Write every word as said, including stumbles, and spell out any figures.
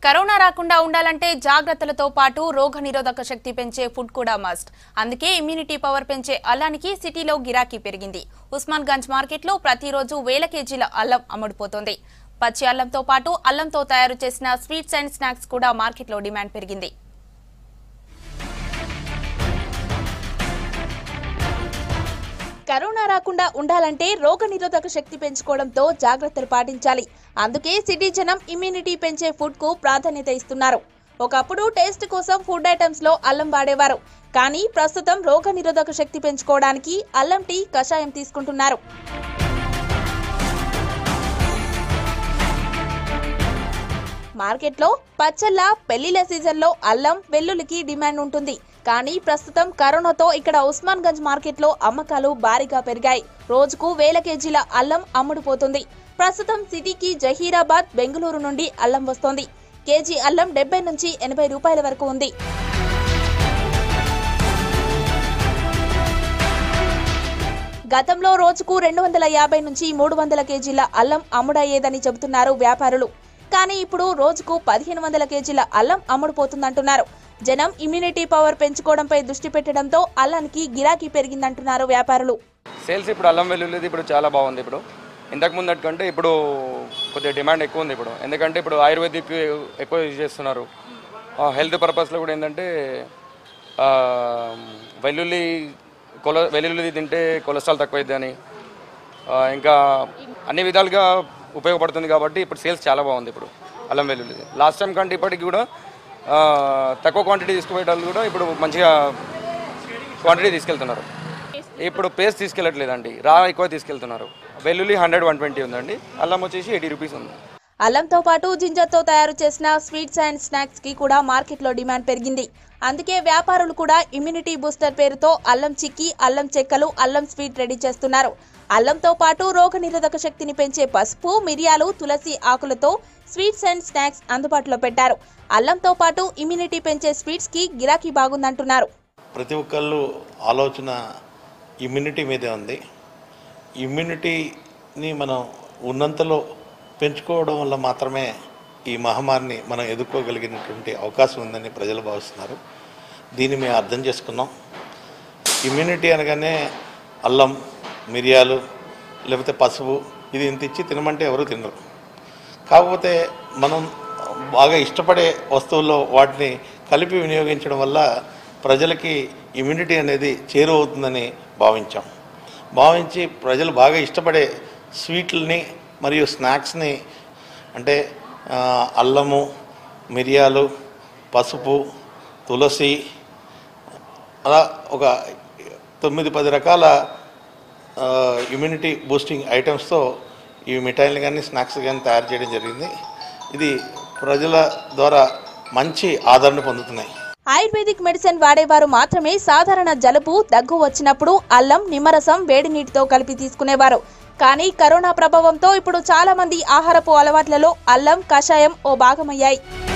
Corona రాకుండా ఉండాలంటే జాగ్రత్తలతో పాటు రోగనిరోధక శక్తి పెంచే ఫుడ్ కూడా మస్ట్. అందుకే ఇమ్యూనిటీ పవర్ పెంచే అల్లానికి సిటీలో గిరాకీ పెరిగింది. ఉస్మాన్గంజ్ మార్కెట్లో ప్రతిరోజు వేల కేజీల అల్లం అమ్ముడుపోతోంది. పచ్చి అల్లంతో పాటు అల్లంతో తయారు చేసిన స్వీట్స్ అండ్ స్నాక్స్ కూడా మార్కెట్లో డిమాండ్ పెరిగింది. కరోనా రాకుండా ఉండాలంటే రోగనిరోధక శక్తి పెంచుకోవడంతో జాగ్రత్తలు పాటించాలి. అందుకే సిటీ జనం ఇమ్యూనిటీ పెంచే ఫుడ్ కు ప్రాధాన్యత ఇస్తున్నారు. ఒకప్పుడు టేస్ట్ కోసం ఫుడ్ ఐటమ్స్ లో అల్లం వాడేవారు, కానీ ప్రస్తుతం రోగనిరోధక శక్తి పెంచుకోవడానికి అల్లం టీ, కషాయం తీసుకుంటున్నారు. మార్కెట్లో పచ్చళ్ళ, పెళ్లిళ్ల సీజన్లో అల్లం, వెల్లుల్లికి డిమాండ్ ఉంటుంది. కానీ ప్రస్తుతం కరోనాతో ఇక్కడ ఉస్మాన్గంజ్ మార్కెట్లో అమ్మకాలు భారీగా పెరిగాయి. రోజుకు వేల కేజీల అల్లం అమ్ముడుపోతుంది. ప్రస్తుతం సిటీకి జహీరాబాద్, బెంగళూరు నుండి అల్లం వస్తోంది. కేజీ అల్లం డెబ్బై నుంచి ఎనభై రూపాయల వరకు ఉంది. గతంలో రోజుకు రెండు వందల యాభై నుంచి మూడు వందల కేజీల అల్లం అమ్ముడయ్యేదని చెబుతున్నారు వ్యాపారులు. కానీ ఇప్పుడు రోజుకు పదిహేను వందల కేజీల అల్లం అమ్ముడుపోతుందంటున్నారు. జనం ఇమ్యూనిటీ పవర్ పెంచుకోవడంపై దృష్టి పెట్టడంతో అల్లానికి గిరాకీ పెరిగిందంటున్నారు వ్యాపారులు. సేల్స్ ఇప్పుడు అల్లం వెల్లుల్లిది ఇప్పుడు చాలా బాగుంది. ఇప్పుడు ఇంతకు ముందు కంటే ఇప్పుడు కొద్దిగా డిమాండ్ ఎక్కువ ఉంది. ఇప్పుడు ఎందుకంటే ఇప్పుడు ఆయుర్వేదిక్ ఎక్కువ యూజ్ చేస్తున్నారు. హెల్త్ పర్పస్లో కూడా ఏంటంటే వెల్లుల్లి కొల వెల్లుల్లి తింటే కొలెస్ట్రాల్ తక్కువైద్ది అని, ఇంకా అన్ని విధాలుగా ఉపయోగపడుతుంది. కాబట్టి ఇప్పుడు సేల్స్ చాలా బాగుంది. ఇప్పుడు అల్లం వెల్లుల్లి లాస్ట్ టైం కంటే ఇప్పటికి కూడా తక్కువ క్వాంటిటీ తీసుకుపోయేటప్పుడు కూడా ఇప్పుడు మంచిగా క్వాంటిటీ తీసుకెళ్తున్నారు. ఇప్పుడు పేస్ట్ తీసుకెళ్ళట్లేదండి, రా ఎక్కువ తీసుకెళ్తున్నారు. వెల్లుల్లి హండ్రెడ్ వన్ ట్వంటీ ఉందండి, అల్లం వచ్చేసి ఎయిటీ రూపీస్ ఉంది. అల్లంతో పాటు జింజర్తో తయారు చేసిన స్వీట్స్ అండ్ స్నాక్స్ కి కూడా మార్కెట్లో డిమాండ్ పెరిగింది. అందుకే వ్యాపారులు కూడా ఇమ్యూనిటీ బూస్టర్ పేరుతో అల్లం చిక్కీ, అల్లం చెక్కలు, అల్లం స్వీట్ రెడీ చేస్తున్నారు. అల్లంతో పాటు రోగనిరోధక శక్తిని పెంచే పసుపు, మిరియాలు, తులసి ఆకులతో స్వీట్స్ అండ్ స్నాక్స్ అందుబాటులో పెట్టారు. అల్లంతో పాటు ఇమ్యూనిటీ పెంచే స్వీట్స్ కి గిరాకీ బాగుందంటున్నారు. ప్రతి ఒక్కళ్ళు ఆలోచన ఇమ్యూనిటీ మీదే ఉంది. ఇమ్యూనిటీని మనం ఉన్నంతలో పెంచుకోవడం వల్ల మాత్రమే ఈ మహమ్మారిని మనం ఎదుర్కోగలిగినటువంటి అవకాశం ఉందని ప్రజలు భావిస్తున్నారు. దీన్ని మేము అర్థం చేసుకున్నాం. ఇమ్యూనిటీ అనగానే అల్లం, మిరియాలు, లేకపోతే పసుపు, ఇది ఇంత ఇచ్చి తినమంటే ఎవరు తినరు. కాకపోతే మనం బాగా ఇష్టపడే వస్తువుల్లో వాటిని కలిపి వినియోగించడం వల్ల ప్రజలకి ఇమ్యూనిటీ అనేది చేరువవుతుందని భావించాం. భావించి ప్రజలు బాగా ఇష్టపడే స్వీట్లని మరియు స్నాక్స్ని, అంటే అల్లము, మిరియాలు, పసుపు, తులసి, అలా ఒక తొమ్మిది పది రకాల ఇమ్యూనిటీ బూస్టింగ్ ఐటమ్స్తో ఈ మిఠాయిలు కానీ స్నాక్స్ కానీ తయారు చేయడం జరిగింది. ఇది ప్రజల ద్వారా మంచి ఆదరణ పొందుతున్నాయి. ఆయుర్వేదిక్ మెడిసిన్ వాడేవారు మాత్రమే సాధారణ జలుబు, దగ్గు వచ్చినప్పుడు అల్లం, నిమ్మరసం వేడి నీటితో కలిపి తీసుకునేవారు. కానీ కరోనా ప్రభావంతో ఇప్పుడు చాలా మంది ఆహారపు అలవాట్లలో అల్లం, కషాయం ఓ భాగమయ్యాయి.